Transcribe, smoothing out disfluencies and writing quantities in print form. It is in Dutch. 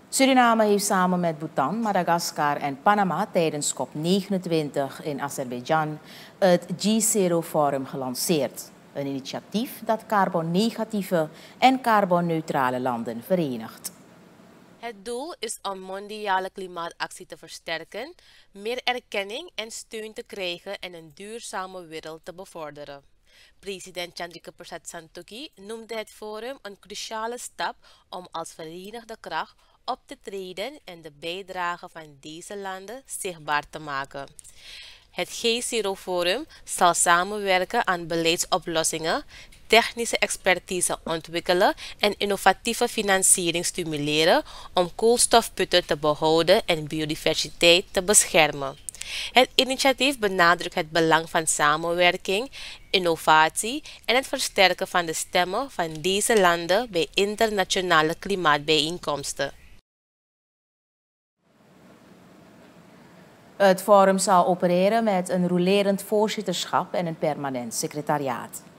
Suriname heeft samen met Bhutan, Madagaskar en Panama tijdens COP29 in Azerbeidzjan het G0 Forum gelanceerd. Een initiatief dat carbonnegatieve en carbonneutrale landen verenigt. Het doel is om mondiale klimaatactie te versterken, meer erkenning en steun te krijgen en een duurzame wereld te bevorderen. President Chandrika Prasad Santokhi noemde het forum een cruciale stap om als verenigde kracht op te treden en de bijdrage van deze landen zichtbaar te maken. Het G0-forum zal samenwerken aan beleidsoplossingen, technische expertise ontwikkelen en innovatieve financiering stimuleren om koolstofputten te behouden en biodiversiteit te beschermen. Het initiatief benadrukt het belang van samenwerking, innovatie en het versterken van de stemmen van deze landen bij internationale klimaatbijeenkomsten. Het forum zal opereren met een rolerend voorzitterschap en een permanent secretariaat.